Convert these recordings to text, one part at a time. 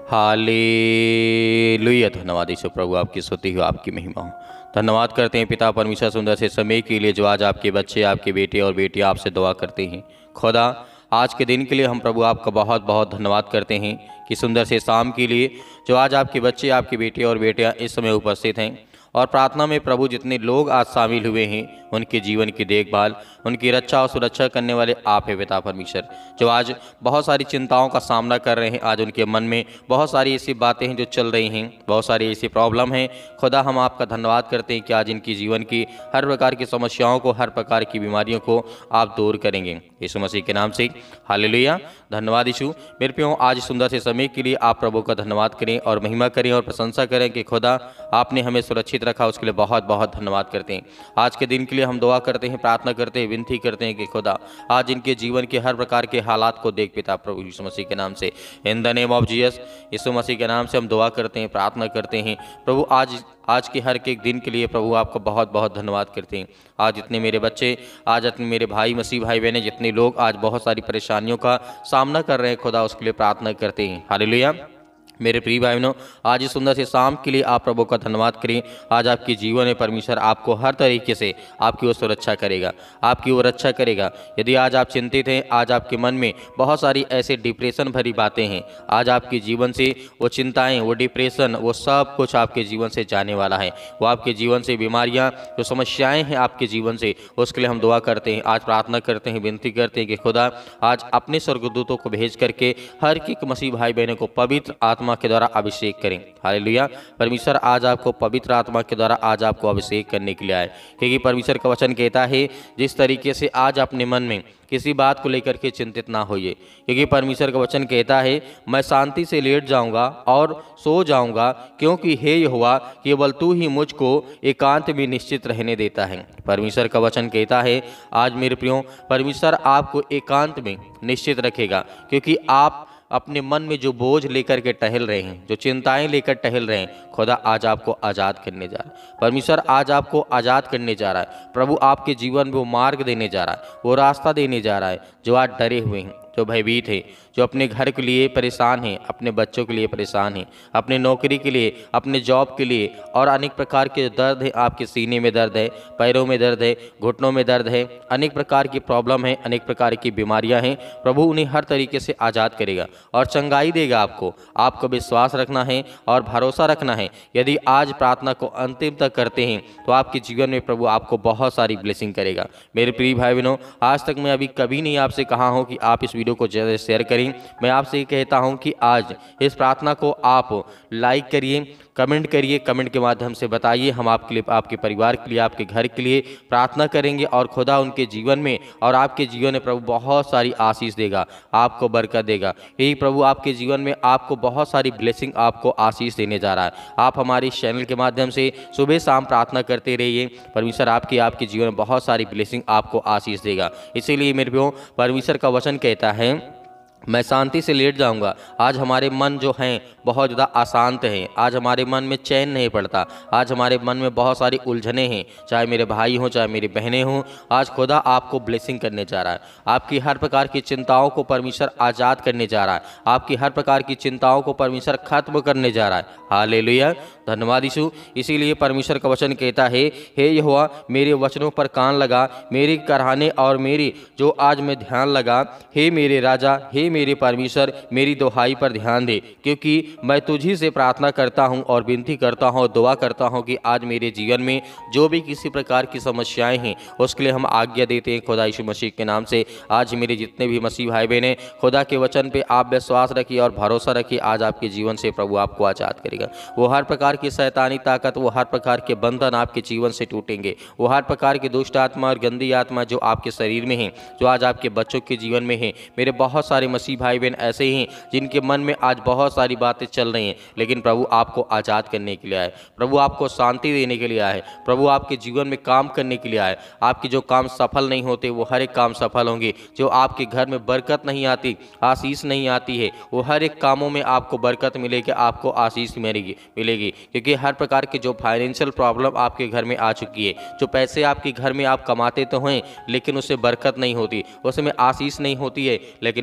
Hallelujah. धन्यवाद यीशु प्रभु, आपकी स्तुति हो, आपकी महिमा हो। धन्यवाद करते हैं पिता परमेश्वर सुंदर से समय के लिए जो आज आपके बच्चे, आपके बेटे और बेटियां आपसे दुआ करते हैं। खुदा आज के दिन के लिए हम प्रभु आपका बहुत बहुत धन्यवाद करते हैं कि सुंदर से शाम के लिए जो आज आपके बच्चे, आपके बेटे और बेटियां इस समय उपस्थित हैं और प्रार्थना में प्रभु जितने लोग आज शामिल हुए हैं उनके जीवन की देखभाल, उनकी रक्षा और सुरक्षा करने वाले आप है पिता परमेश्वर। जो आज बहुत सारी चिंताओं का सामना कर रहे हैं, आज उनके मन में बहुत सारी ऐसी बातें हैं जो चल रही हैं, बहुत सारी ऐसी प्रॉब्लम हैं। खुदा हम आपका धन्यवाद करते हैं कि आज इनकी जीवन की हर प्रकार की समस्याओं को, हर प्रकार की बीमारियों को आप दूर करेंगे यीशु मसीह के नाम से। हालेलुया। धन्यवाद यीशु। मेरे प्रियो, आज सुंदर से समय के लिए आप प्रभु का धन्यवाद करें और महिमा करें और प्रशंसा करें कि खुदा आपने हमें सुरक्षित रखा, उसके लिए बहुत बहुत धन्यवाद करते हैं। आज के दिन के लिए हम दुआ करते हैं, प्रार्थना करते हैं, विनती करते हैं कि खुदा आज इनके जीवन के हर प्रकार के हालात को देख पिता प्रभु यीशु मसीह के नाम से। In the name of Jesus, यीशु मसीह के नाम से हम दुआ करते हैं, प्रार्थना करते हैं प्रभु। आज के हर एक दिन के लिए प्रभु आपको बहुत बहुत धन्यवाद करते हैं। आज जितने मेरे बच्चे, आज जितने मेरे भाई, मसीह भाई बहनें, जितने लोग आज बहुत सारी परेशानियों का सामना कर रहे हैं, खुदा उसके लिए प्रार्थना करते हैं। हालेलुया। मेरे प्रिय भाई बहनों, आज इस सुंदर से शाम के लिए आप प्रभु का धन्यवाद करें। आज आपके जीवन में परमेश्वर आपको हर तरीके से आपकी ओर सुरक्षा करेगा, आपकी ओर रक्षा करेगा। यदि आज आप चिंतित हैं, आज आपके मन में बहुत सारी ऐसे डिप्रेशन भरी बातें हैं, आज आपके जीवन से वो चिंताएं, वो डिप्रेशन, वो सब कुछ आपके जीवन से जाने वाला है। वो आपके जीवन से बीमारियाँ, जो समस्याएँ हैं आपके जीवन से, उसके लिए हम दुआ करते हैं, आज प्रार्थना करते हैं, विनती करते हैं कि खुदा आज अपने स्वर्गदूतों को भेज करके हर एक मसीह भाई बहनों को पवित्र आत्मा के द्वारा अभिषेक करें। हालेलुया। परमेश्वर आज आपको पवित्र आत्मा के द्वारा आज आपको अभिषेक करने के लिए आए, क्योंकि परमेश्वर का वचन कहता है जिस तरीके से आज अपने मन में किसी बात को लेकर के चिंतित ना होइए, क्योंकि परमेश्वर का वचन कहता है मैं शांति से लेट जाऊंगा और सो जाऊंगा, क्योंकि हे यहोवा केवल तू ही मुझको एकांत में निश्चित रहने देता है। परमेश्वर का वचन कहता है आज मेरे प्रियो, परमेश्वर आपको एकांत में निश्चित रखेगा, क्योंकि आप अपने मन में जो बोझ लेकर के टहल रहे हैं, जो चिंताएं लेकर टहल रहे हैं, खुदा आज आपको आज़ाद करने जा रहा है। परमेश्वर आज आपको आज़ाद करने जा रहा है। प्रभु आपके जीवन में वो मार्ग देने जा रहा है, वो रास्ता देने जा रहा है। जो आज डरे हुए हैं, जो भयभीत हैं, जो अपने घर के लिए परेशान हैं, अपने बच्चों के लिए परेशान हैं, अपने नौकरी के लिए, अपने जॉब के लिए, और अनेक प्रकार के दर्द है, आपके सीने में दर्द है, पैरों में दर्द है, घुटनों में दर्द है, अनेक प्रकार की प्रॉब्लम है, अनेक प्रकार की बीमारियां हैं। प्रभु उन्हें हर तरीके से आज़ाद करेगा और चंगाई देगा। आपको विश्वास रखना है और भरोसा रखना है। यदि आज प्रार्थना को अंतिम तक करते हैं तो आपके जीवन में प्रभु आपको बहुत सारी ब्लेसिंग करेगा। मेरे प्रिय भाई बहनों, आज तक मैं अभी कभी नहीं आपसे कहा हूँ कि आप इस वीडियो को ज़्यादा शेयर करें। मैं आपसे ये कहता हूं कि आज इस प्रार्थना को आप लाइक करिए, कमेंट करिए, कमेंट के माध्यम से बताइए। हम आपके लिए, आपके परिवार के लिए, आपके घर के लिए प्रार्थना करेंगे और खुदा उनके जीवन में और आपके जीवन में प्रभु बहुत सारी आशीष देगा, आपको बरकत देगा। यही प्रभु आपके जीवन में आपको बहुत सारी ब्लेसिंग, आपको आशीष देने जा रहा है। आप हमारे चैनल के माध्यम से सुबह शाम प्रार्थना करते रहिए। परमेश्वर आपके जीवन में बहुत सारी ब्लेसिंग, आपको आशीष देगा। इसीलिए मेरे प्रियो, परमेश्वर का वचन कहता है मैं शांति से लेट जाऊंगा। आज हमारे मन जो हैं बहुत ज़्यादा अशांत हैं, आज हमारे मन में चैन नहीं पड़ता, आज हमारे मन में बहुत सारी उलझने हैं, चाहे मेरे भाई हों, चाहे मेरी बहनें हों। आज खुदा आपको ब्लेसिंग करने जा रहा है। आपकी हर प्रकार की चिंताओं को परमेश्वर आज़ाद करने जा रहा है। आपकी हर प्रकार की चिंताओं को परमेश्वर खत्म करने जा रहा है। हालेलुया। धन्यवाद यीशु। इसीलिए परमेश्वर का वचन कहता है हे यहोवा मेरे वचनों पर कान लगा, मेरे कराहने और मेरी जो आज मैं ध्यान लगा। हे मेरे राजा, हे मेरे परमेश्वर, मेरी दुहाई पर ध्यान दे, क्योंकि मैं तुझी से प्रार्थना करता हूं और विनती करता हूं और दुआ करता हूं कि आज मेरे जीवन में जो भी किसी प्रकार की समस्याएं हैं उसके लिए हम आज्ञा देते हैं खुदा यीशु मसीह के नाम से। आज मेरे जितने भी मसीह भाई बहन हैं, खुदा के वचन पे आप विश्वास रखिए और भरोसा रखिए। आज आपके जीवन से प्रभु आपको आज़ाद करेगा। वो हर प्रकार की शैतानी ताकत, वो हर प्रकार के बंधन आपके जीवन से टूटेंगे। वो हर प्रकार की दुष्ट आत्मा और गंदी आत्मा जो आपके शरीर में है, जो आज आपके बच्चों के जीवन में है। मेरे बहुत सारे मसीह भाई बहन ऐसे ही हैं जिनके मन में आज बहुत सारी बातें चल रही हैं, लेकिन प्रभु आपको आज़ाद करने के लिए आए। प्रभु आपको शांति देने के लिए आए। प्रभु आपके जीवन में काम करने के लिए आए। आपके जो काम सफल नहीं होते वो हर एक काम सफल होंगे। जो आपके घर में बरकत नहीं आती, आशीष नहीं आती है, वो हर एक कामों में आपको बरकत मिलेगी, आपको आशीष मिलेगी। क्योंकि हर प्रकार के जो फाइनेंशियल प्रॉब्लम आपके घर में आ चुकी है, जो पैसे आपके घर में आप कमाते तो हैं लेकिन उससे बरकत नहीं होती, उसमें आशीष नहीं होती है, लेकिन प्रभु का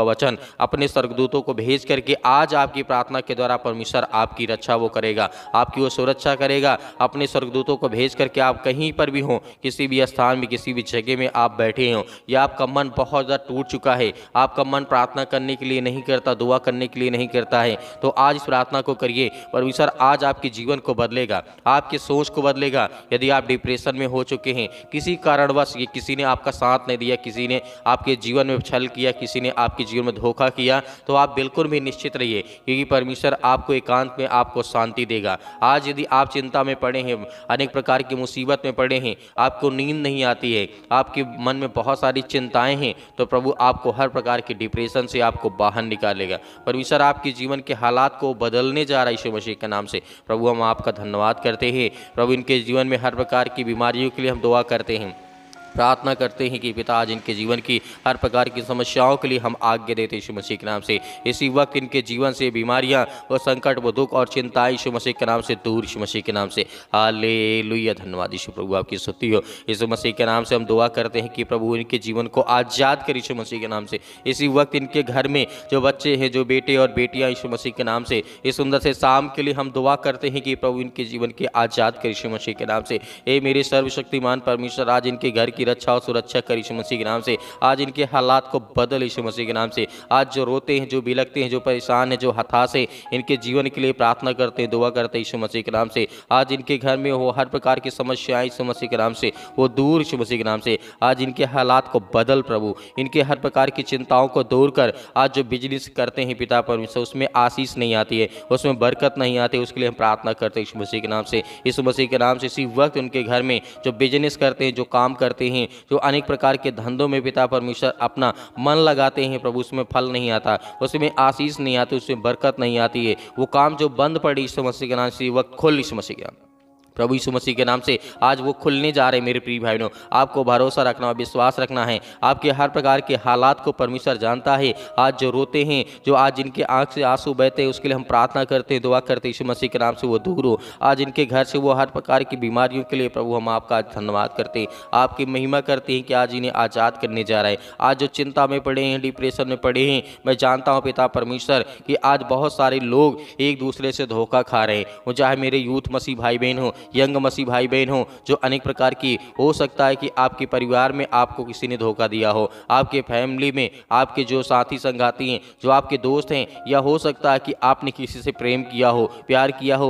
वचन अपने स्वर्गदूतों को भेज करके आज आपकी प्रार्थना के द्वारा परमेश्वर आपकी रक्षा वो करेगा, आपकी वो सुरक्षा करेगा। अपने स्वर्गदूतों को भेज करके आप कहीं पर भी हों, किसी भी स्थान में, किसी भी जगह में आप बैठे हों, या आपका मन बहुत ज़्यादा टूट चुका है, आपका मन प्रार्थना करने के लिए नहीं करता, दुआ करने के लिए नहीं करता है, तो आज इस प्रार्थना को करिए। परमेश्वर आज आपके जीवन को बदलेगा, आपके सोच को बदलेगा। यदि आप डिप्रेशन में हो चुके हैं, किसी कारणवश किसी ने आपका साथ नहीं दिया, किसी ने आपके जीवन में छल किया, किसी ने आपके जीवन में धोखा किया, तो आप बिल्कुल भी निश्चित रहिए, क्योंकि परमेश्वर आपको एकांत में आपको शांति देगा। आज यदि आप चिंता में पड़े हैं, अनेक प्रकार की मुसीबत में पड़े हैं, आपको नींद नहीं आती है, आपके मन में बहुत सारी चिंताएं हैं, तो प्रभु आपको हर प्रकार के डिप्रेशन से आपको बाहर निकालेगा। परमेश्वर आपके जीवन के हालात को बदलने जा रहा है यीशु मसीह के नाम से। प्रभु हम आपका धन्यवाद करते हैं। प्रभु इनके जीवन में हर प्रकार की बीमारियों के लिए हम दुआ करते हैं, प्रार्थना करते हैं कि पिता आज इनके जीवन की हर प्रकार की समस्याओं के लिए हम आज्ञा देते हैं यीशु मसीह के नाम से। इसी वक्त इनके जीवन से बीमारियां व संकट व दुख और चिंताएं यीशु मसीह के नाम से दूर, यीशु मसीह के नाम से। हालेलुया, धन्यवाद यीशु प्रभु आपकी स्तुति हो। यीशु मसीह के नाम से हम दुआ करते हैं कि प्रभु इनके जीवन को आज़ाद कर यीशु मसीह के नाम से। इसी वक्त इनके घर में जो बच्चे हैं, जो बेटे और बेटियाँ यीशु मसीह के नाम से, इस सुंदर से शाम के लिए हम दुआ करते हैं कि प्रभु इनके जीवन के आज़ाद कर यीशु मसीह के नाम से। ए मेरे सर्वशक्तिमान परमेश्वर, आज इनके घर की रक्षा और सुरक्षा कर यीशु मसीह के नाम से। आज इनके हालात को बदल यीशु मसीह के नाम से। आज जो रोते हैं, जो बिलखते हैं, जो परेशान हैं, जो हताश हैं, इनके जीवन के लिए प्रार्थना करते हैं, दुआ करते हैं यीशु मसीह के नाम से। आज इनके घर में हो हर प्रकार की समस्याएं यीशु मसीह के नाम से वो दूर यीशु मसीह के नाम से। आज इनके हालात को बदल प्रभु, इनके हर प्रकार की चिंताओं को दूर कर। आज जो बिजनेस करते हैं पिता परमेश्वर, उसमें आशीष नहीं आती है, उसमें बरकत नहीं आती, उसके लिए हम प्रार्थना करते हैं यीशु मसीह के नाम से। यीशु मसीह के नाम से इसी वक्त उनके घर में जो बिजनेस करते हैं, जो काम करते हैं, जो अनेक प्रकार के धंधों में पिता परमेश्वर अपना मन लगाते हैं प्रभु, उसमें फल नहीं आता, उसमें आशीष नहीं आती, उसमें बरकत नहीं आती है। वो काम जो बंद पड़ी यीशु मसीह के नाम से वक्त खोल यीशु मसीह के नाम, प्रभु यीशु मसीह के नाम से आज वो खुलने जा रहे हैं। मेरे प्रिय भाइयों, आपको भरोसा रखना और विश्वास रखना है। आपके हर प्रकार के हालात को परमेश्वर जानता है। आज जो रोते हैं, जो आज इनके आंख से आंसू बहते हैं, उसके लिए हम प्रार्थना करते हैं, दुआ करते हैं यीशु मसीह के नाम से वो दूर हो। आज इनके घर से वो हर प्रकार की बीमारियों के लिए प्रभु हम आपका धन्यवाद करते हैं, आपकी महिमा करते हैं कि आज इन्हें आज़ाद करने जा रहा है। आज जो चिंता में पड़े हैं, डिप्रेशन में पड़े हैं, मैं जानता हूँ पिता परमेश्वर कि आज बहुत सारे लोग एक दूसरे से धोखा खा रहे हैं। वो चाहे मेरे यूथ मसीह भाई बहन हो, यंग मसीह भाई बहन हो, जो अनेक प्रकार की हो सकता है कि आपके परिवार में आपको किसी ने धोखा दिया हो, आपके फैमिली में आपके जो साथी संगाती हैं, जो आपके दोस्त हैं, या हो सकता है कि आपने किसी से प्रेम किया हो, प्यार किया हो,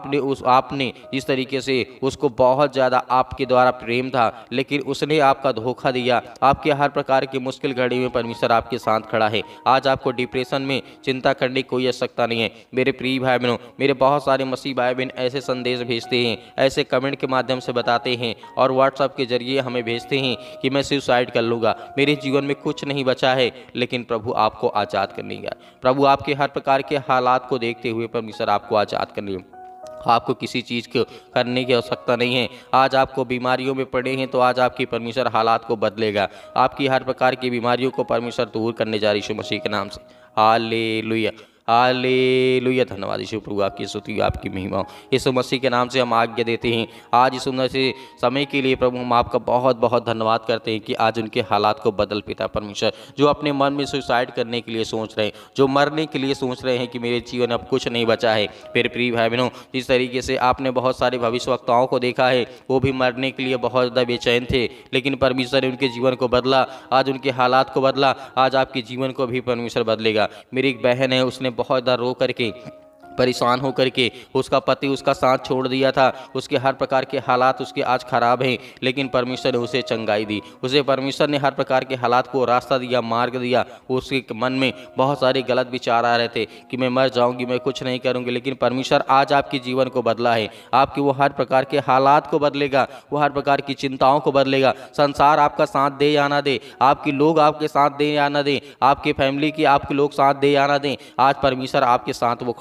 आपने जिस तरीके से उसको बहुत ज़्यादा आपके द्वारा प्रेम था, लेकिन उसने आपका धोखा दिया। आपके हर प्रकार की मुश्किल घड़ी में परमेश्वर आपके साथ खड़ा है। आज आपको डिप्रेशन में चिंता करने की कोई आवश्यकता नहीं है। मेरे प्रिय भाई बहनों, मेरे बहुत सारे मसीह भाई बहन ऐसे संदेश भेजते हैं, ऐसे कमेंट के माध्यम से बताते हैं और व्हाट्सएप के जरिए हमें भेजते हैं कि मैं सुसाइड कर लूँगा, मेरे जीवन में कुछ नहीं बचा है। लेकिन प्रभु आपको आज़ाद करने गया। प्रभु आपके हर प्रकार के हालात को देखते हुए परमेश्वर आपको आज़ाद करने, आपको किसी चीज़ को करने की आवश्यकता नहीं है। आज आपको बीमारियों में पड़े हैं, तो आज आपकी परमेश्वर हालात को बदलेगा। आपकी हर प्रकार की बीमारियों को परमेश्वर दूर करने जा रही यीशु मसीह के नाम से। हालेलुया, हालेलुया, धन्यवाद यीशु प्रभु आपकी स्तुति, आपकी महिमा। यीशु मसीह के नाम से हम आज्ञा देते हैं। आज इस सुंदर से समय के लिए प्रभु हम आपका बहुत बहुत धन्यवाद करते हैं कि आज उनके हालात को बदल पिता परमेश्वर, जो अपने मन में सुसाइड करने के लिए सोच रहे हैं, जो मरने के लिए सोच रहे हैं कि मेरे जीवन अब कुछ नहीं बचा है। मेरे प्रिय भाई बहनों, जिस तरीके से आपने बहुत सारे भविष्यवक्ताओं को देखा है, वो भी मरने के लिए बहुत ज़्यादा बेचैन थे, लेकिन परमेश्वर ने उनके जीवन को बदला। आज उनके हालात को बदला, आज आपके जीवन को भी परमेश्वर बदलेगा। मेरी एक बहन है, उसने बहुत ज़्यादा रो करके, परेशान होकर के, उसका पति उसका साथ छोड़ दिया था, उसके हर प्रकार के हालात उसके आज खराब हैं, लेकिन परमेश्वर ने उसे चंगाई दी। उसे परमेश्वर ने हर प्रकार के हालात को रास्ता दिया, मार्ग दिया। उसके मन में बहुत सारे गलत विचार आ रहे थे कि मैं मर जाऊंगी, मैं कुछ नहीं करूंगी, लेकिन परमेश्वर आज आपके जीवन को बदला है। आपके वो हर प्रकार के हालात को बदलेगा, वो हर प्रकार की चिंताओं को बदलेगा। संसार आपका साथ दे या ना दे, आपके लोग आपके साथ दे या ना दे, आपके फैमिली की आपके लोग साथ दे या ना दें, आज परमेश्वर आपके साथ वो खड़ा है।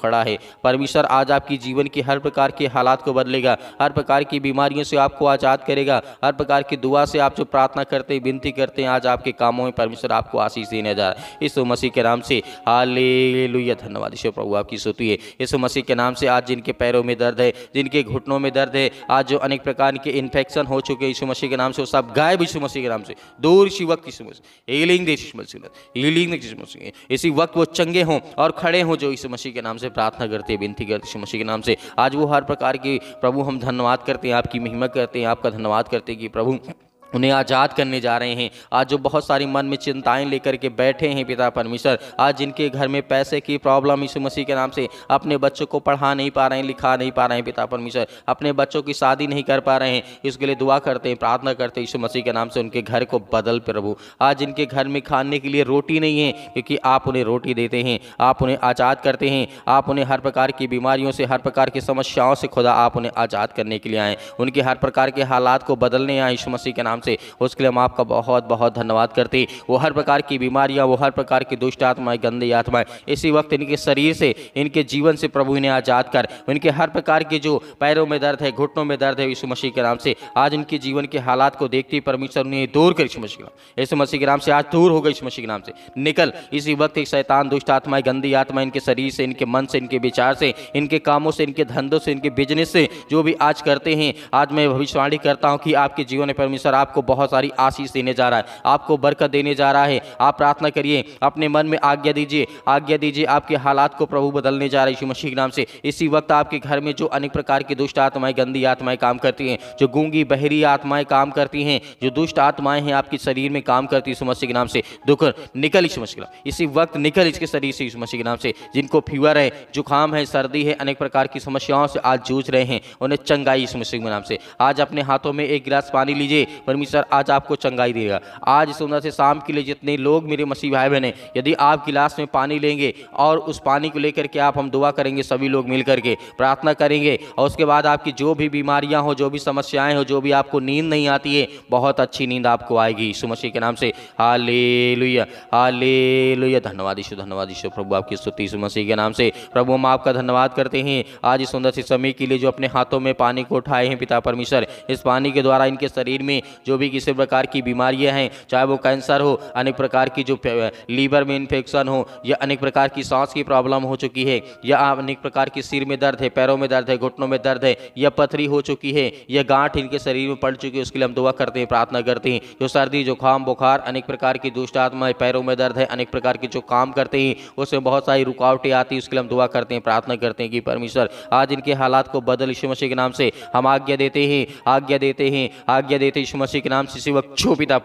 परमेश्वर आज आपकी जीवन की हर प्रकार के हालात को बदलेगा, हर प्रकार की बीमारियों से आपको आज़ाद करेगा, हर प्रकार की दुआ से आप जो प्रार्थना करते हैं, विनती करते हैं, आज आपके कामों में परमेश्वर आपको आशीष देने जा रहा है यीशु मसीह के नाम से। हालेलुया, धन्यवाद ईश्वर प्रभु आपकी स्तुति है यीशु मसीह के नाम से। आज जिनके पैरों में दर्द है, जिनके घुटनों में दर्द है, आज जो अनेक प्रकार के इन्फेक्शन हो चुके यीशु मसीह के नाम से, वो सब गायब यीशु मसीह के नाम से, दूर इसी वक्त यीशु मसीह हीलिंग दे यीशु मसीह, हीलिंग दे यीशु मसीह, इसी वक्त वो चंगे हों और खड़े हों जो यीशु मसीह के नाम से प्रार्थना करते हैं, विनती करते यीशु मसीह के नाम से। आज वो हर प्रकार की प्रभु हम धन्यवाद करते हैं, आपकी महिमा करते हैं, आपका धन्यवाद करते हैं कि प्रभु उन्हें आज़ाद करने जा रहे हैं। आज जो बहुत सारी मन में चिंताएं लेकर के बैठे हैं पिता परमेश्वर, आज जिनके घर में पैसे की प्रॉब्लम यीशु मसीह के नाम से, अपने बच्चों को पढ़ा नहीं पा रहे हैं, लिखा नहीं पा रहे हैं पिता परमेश्वर, अपने बच्चों की शादी नहीं कर पा रहे हैं, इसके लिए दुआ करते हैं, प्रार्थना करते हैं यीशु मसीह के नाम से, उनके घर को बदल प्रभु। आज जिनके घर में खाने के लिए रोटी नहीं है, क्योंकि आप उन्हें रोटी देते हैं, आप उन्हें आज़ाद करते हैं, आप उन्हें हर प्रकार की बीमारियों से, हर प्रकार की समस्याओं से खुदा आप उन्हें आज़ाद करने के लिए आए, उनके हर प्रकार के हालात को बदलने आए यीशु मसीह के नाम से। उसके लिए हम आपका बहुत बहुत धन्यवाद करते हैं। वो हर प्रकार की बीमारियां, वो हर प्रकार की दुष्ट आत्माएं, गंदी आत्माएं इसी वक्त इनके शरीर से, इनके जीवन से प्रभु इन्हें आज़ाद कर, उनके हर प्रकार के जो पैरों में दर्द है, घुटनों में दर्द है यीशु मसीह के नाम से, आज इनके जीवन के हालात को देखते ही परमेश्वर उन्हें दूर कर यीशु मसीह के नाम, यीशु मसीह के नाम से आज दूर हो गई यीशु मसीह के नाम से। निकल इसी वक्त एक शैतान, दुष्ट आत्माएं, गंदी आत्माएं इनके शरीर से, इनके मन से, इनके विचार से, इनके कामों से, इनके धंधों से, इनके बिजनेस से, जो भी आज करते हैं, आज मैं भविष्यवाणी करता हूं कि आपके जीवन में परमेश्वर आपको बहुत सारी आशीष देने जा रहा है, आपको बरकत देने जा रहा है। आप प्रार्थना करिए, अपने मन में आज्ञा दीजिए, आज्ञा दीजिए, आपके हालात को प्रभु बदलने जा रहे हैं यीशु मसीह के नाम से। इसी वक्त आपके घर में जो अनेक प्रकार की दुष्ट आत्माएं, गंदी आत्माएं काम करती हैं, जो गूंगी बहरी आत्माएं काम करती हैं, जो दुष्ट आत्माएं हैं आपके शरीर में काम करती है यीशु मसीह के नाम से, दुख निकल यीशु मसीह के नाम, इसी वक्त निकल इसके शरीर से यीशु मसीह के नाम से। जिनको फीवर है, जुकाम है, सर्दी है, अनेक प्रकार की समस्याओं से आज जूझ रहे हैं, उन्हें चंगाई यीशु मसीह के नाम से। आज अपने हाथों में एक गिलास पानी लीजिए, परमेश्वर आज आपको चंगाई देगा। आज सुबह से शाम के लिए जितने लोग मेरे मसीह भाई बहन हैं, यदि आप गिलास में पानी लेंगे और उस पानी को लेकर के आप हम दुआ करेंगे, सभी लोग मिल करके प्रार्थना करेंगे, और उसके बाद आपकी जो भी बीमारियां हो, जो भी समस्याएं हो, जो भी आपको नींद नहीं आती है, बहुत अच्छी नींद आपको आएगी यीशु मसीह के नाम से। हालेलुया, हालेलुया, धन्यवाद यीशु, धन्यवाद यीशु प्रभु आपकी स्तुति यीशु मसीह के नाम से। प्रभु हम आपका धन्यवाद करते हैं आज इस सुंदर से समय के लिए, जो अपने हाथों में पानी को उठाए हैं पिता परमेश्वर। इस पानी के द्वारा इनके शरीर में जो भी किसी प्रकार की बीमारियां हैं, चाहे वो कैंसर हो, अनेक प्रकार की जो लीवर में इन्फेक्शन हो, या अनेक प्रकार की सांस की प्रॉब्लम हो चुकी है, या अनेक प्रकार की सिर में दर्द है, पैरों में दर्द है, घुटनों में दर्द है, या पथरी हो चुकी है, या गांठ इनके शरीर में पड़ चुकी है, उसके लिए हम दुआ करते हैं, प्रार्थना करते हैं। जो सर्दी, जुकाम, बुखार, अनेक प्रकार की दुष्ट आत्माएं, पैरों में दर्द है, अनेक प्रकार के जो काम करते हैं उसमें बहुत सारी रुकावटें आती है, उसके लिए हम दुआ करते हैं, प्रार्थना करते हैं कि परमेश्वर आज इनके हालात को बदल यीशु मसीह के नाम से। हम आज्ञा देते हैं, आज्ञा देते हैं, आज्ञा देते यीशु मसीह के नाम से। इसी वक्त छो पिता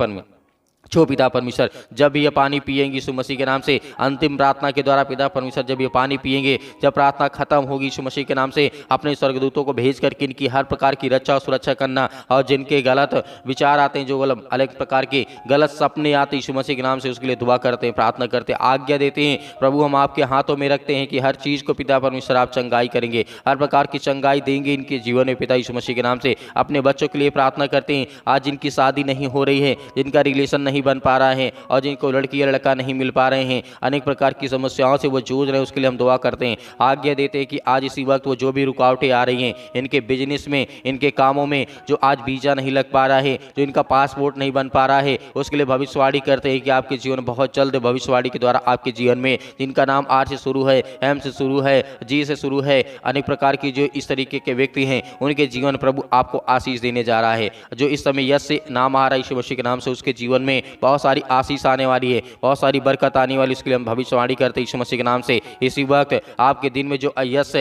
परमेश्वर, जब भी ये पानी पिएंगे यीशु मसीह के नाम से, अंतिम प्रार्थना के द्वारा पिता परमेश्वर जब ये पानी पिएंगे, जब प्रार्थना खत्म होगी यीशु मसीह के नाम से, अपने स्वर्गदूतों को भेज करके इनकी हर प्रकार की रक्षा और सुरक्षा करना, और जिनके गलत विचार आते हैं, जो अलग प्रकार के गलत सपने आते हैं यीशु मसीह के नाम से, उसके लिए दुआ करते हैं, प्रार्थना करते हैं, आज्ञा देते हैं। प्रभु हम आपके हाथों में रखते हैं कि हर चीज़ को पिता परमेश्वर आप चंगाई करेंगे, हर प्रकार की चंगाई देंगे इनके जीवन में पिता यीशु मसीह के नाम से। अपने बच्चों के लिए प्रार्थना करते हैं, आज जिनकी शादी नहीं हो रही है, जिनका रिलेशन नहीं बन पा रहा है, और जिनको लड़की या लड़का नहीं मिल पा रहे हैं, अनेक प्रकार की समस्याओं से वो जूझ रहे हैं, उसके लिए हम दुआ करते हैं, आज्ञा देते हैं कि आज इसी वक्त वो जो भी रुकावटें आ रही हैं इनके बिजनेस में, इनके कामों में, जो आज वीज़ा नहीं लग पा रहा है, जो इनका पासपोर्ट नहीं बन पा रहा है, उसके लिए भविष्यवाणी करते हैं कि आपके जीवन बहुत जल्द भविष्यवाणी के द्वारा आपके जीवन में, जिनका नाम आर से शुरू है, एम से शुरू है, जी से शुरू है, अनेक प्रकार की जो इस तरीके के व्यक्ति हैं, उनके जीवन प्रभु आपको आशीष देने जा रहा है। जो इस समय यस से नाम आ रहा है यीशु मसीह के नाम से, उसके जीवन में बहुत सारी आशीष आने वाली है, बहुत सारी बरकत आने वाली, उसके लिए हम भविष्यवाणी करते हैं यीशु मसीह के नाम से। इसी वक्त आपके दिन में जो यस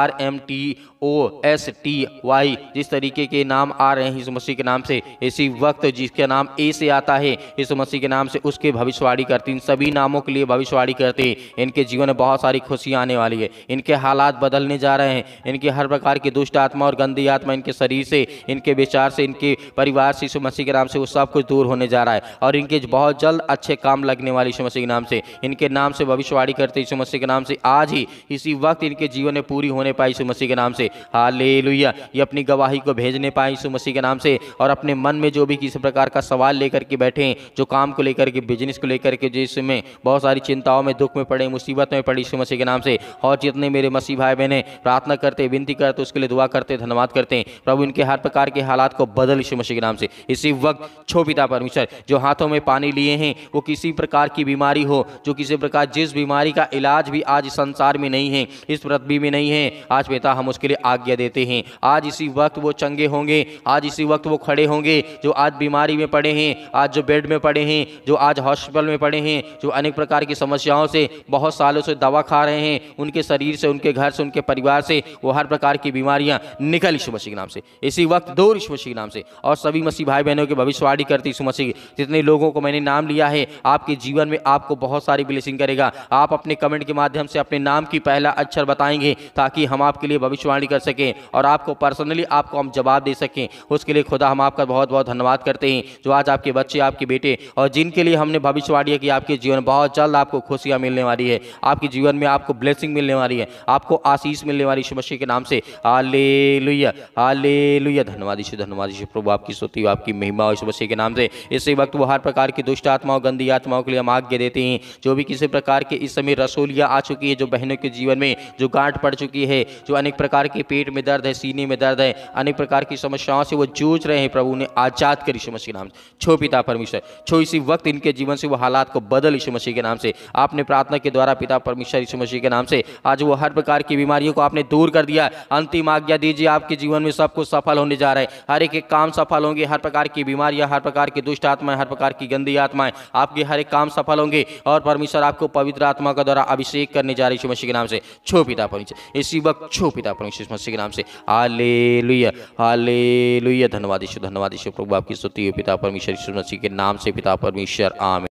RMTOSTY जिस तरीके के नाम आ रहे हैं यीशु मसीह के नाम से, इसी वक्त जिसके नाम ए से आता है यीशु मसीह के नाम से, उसके भविष्यवाणी करते हैं, इन सभी नामों के लिए भविष्यवाणी करते हैं। इनके जीवन में बहुत सारी खुशियाँ आने वाली है, इनके हालात बदलने जा रहे हैं, इनके हर प्रकार की दुष्ट आत्मा और गंदी आत्मा इनके शरीर से, इनके विचार से, इनके परिवार से यीशु मसीह के नाम से वो सब कुछ दूर होने जा रहा है, और और इनके बहुत जल्द अच्छे काम लगने वाले यीशु मसीह के नाम से। इनके नाम से भविष्यवाणी करते यीशु मसीह के नाम से आज ही इसी वक्त इनके जीवन में पूरी होने पाई यीशु मसीह के नाम से। हालेलुया। ये अपनी गवाही को भेजने पाए यीशु मसीह के नाम से, और अपने मन में जो भी किसी प्रकार का सवाल लेकर के बैठे हैं, जो काम को लेकर के, बिजनेस को लेकर के, जिसमें बहुत सारी चिंताओं में, दुख में पड़े, मुसीबत में पड़े यीशु मसीह के नाम से, और जितने मेरे मसीह भाई बहने प्रार्थना करते, विनती करते, उसके लिए दुआ करते, धन्यवाद करते हैं प्रभु, इनके हर प्रकार के हालात को बदल यीशु मसीह के नाम से। इसी वक्त छो पिता परमेश्वर, जो हाथों में पानी लिए हैं, वो किसी प्रकार की बीमारी हो, जो किसी प्रकार जिस बीमारी का इलाज भी आज संसार में नहीं है, इस पृथ्वी में नहीं है, आज पिता हम उसके लिए आज्ञा देते हैं। आज इसी वक्त वो चंगे होंगे, आज इसी वक्त वो खड़े होंगे, जो आज बीमारी में पड़े हैं, आज जो बेड में पड़े हैं, जो आज हॉस्पिटल में पड़े हैं, जो अनेक प्रकार की समस्याओं से बहुत सालों से दवा खा रहे हैं, उनके शरीर से, उनके घर से, उनके परिवार से वो हर प्रकार की बीमारियां निकल यीशु मसीह के नाम से, इसी वक्त दूर यीशु मसीह के नाम से। और सभी मसीह भाई बहनों की भविष्यवाणी करती यीशु मसीह, जितने लोगों को मैंने नाम लिया है, आपके जीवन में आपको बहुत सारी ब्लेसिंग करेगा। आप अपने कमेंट के माध्यम से अपने नाम की पहला अक्षर बताएंगे, ताकि हम आपके लिए भविष्यवाणी कर सकें और आपको पर्सनली आपको हम जवाब दे सकें। उसके लिए खुदा हम आपका बहुत बहुत धन्यवाद करते हैं, जो आज आपके बच्चे, आपके बेटे, और जिनके लिए हमने भविष्यवाणी की आपके जीवन बहुत जल्द आपको खुशियां मिलने वाली है, आपके जीवन में आपको ब्लेसिंग मिलने वाली है, आपको आशीष मिलने वाली यीशु मसीह के नाम से। Hallelujah, hallelujah. धन्यवाद यीशु, धन्यवाद यीशु प्रभु, आपकी स्तुति, आपकी महिमा यीशु मसीह के नाम से। इसी वक्त वो हर प्रकार की दुष्ट आत्माओं, गंदी आत्माओं के लिए हम आज्ञा देते हैं, जो भी किसी प्रकार के इस समय रसोलियाँ आ चुकी है, जो बहनों के जीवन में जो गांठ पड़ चुकी है, जो अनेक प्रकार के पेट में दर्द है, सीने में दर्द है, अनेक प्रकार की समस्याओं से वो जूझ रहे हैं, प्रभु ने आजाद कर यीशु मसीह के नाम से। छो पिता परमेश्वर, छो इसी वक्त इनके जीवन से वो हालात को बदल यीशु मसीह के नाम से। आपने प्रार्थना के द्वारा पिता परमेश्वर यीशु मसीह के नाम से आज वो हर प्रकार की बीमारियों को आपने दूर कर दिया। अंतिम आज्ञा दीजिए, आपके जीवन में सब कुछ सफल होने जा रहा है, हर एक काम सफल होंगे, हर प्रकार की बीमारियां, हर प्रकार की दुष्ट आत्माएं, हर प्रकार की गंदी आत्माएं, आपके हर एक काम सफल होंगे, और परमेश्वर आपको पवित्र आत्मा का द्वारा अभिषेक करने जा रही यीशु मसीह के नाम से। छो पिता परमेश्वर, इसी वक्त छो पिता परमेश्वर यीशु मसीह के नाम से। Hallelujah, hallelujah. धन्यवाद यीशु, धन्यवाद यीशु प्रभु, आपकी स्तुति हो पिता परमेश्वर यीशु मसीह के नाम से, पिता परमेश्वर, आमीन।